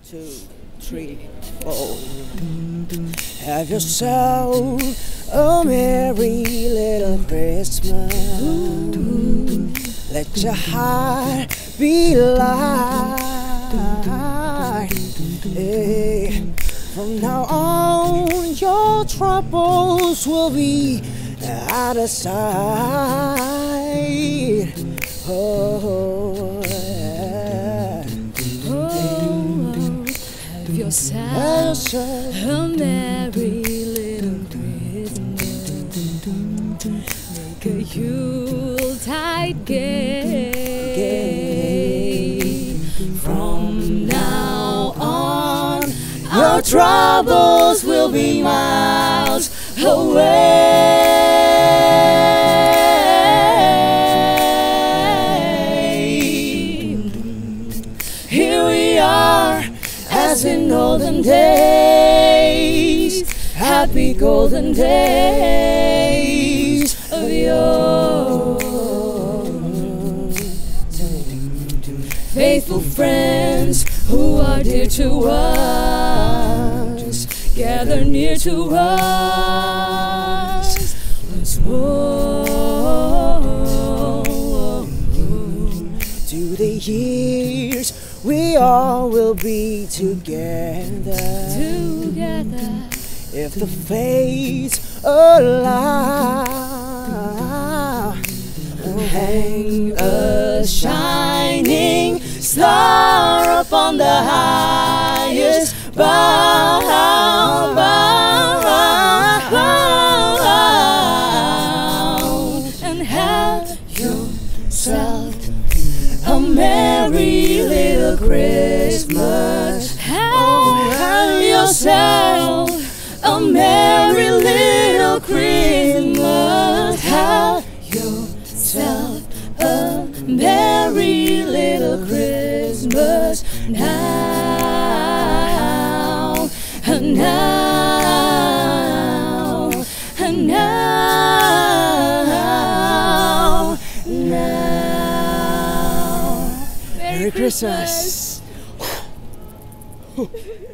2, 3, 4. Have yourself a merry little Christmas. Let your heart be light. Hey. From now on, your troubles will be out of sight. Oh, yeah. Have yourself a merry little Christmas. Make a Yuletide gay. From now on, your troubles will be miles away. Here we are, as in olden days, happy golden days of yore. Faithful friends who are dear to us, gather near to us once more. To the years we all will be together. If the fates allow, hang a shining star upon the highest bough, and have yourself a merry little Christmas. have yourself a merry little Christmas. have yourself a merry little Christmas now, and now, and now, now. Merry Christmas.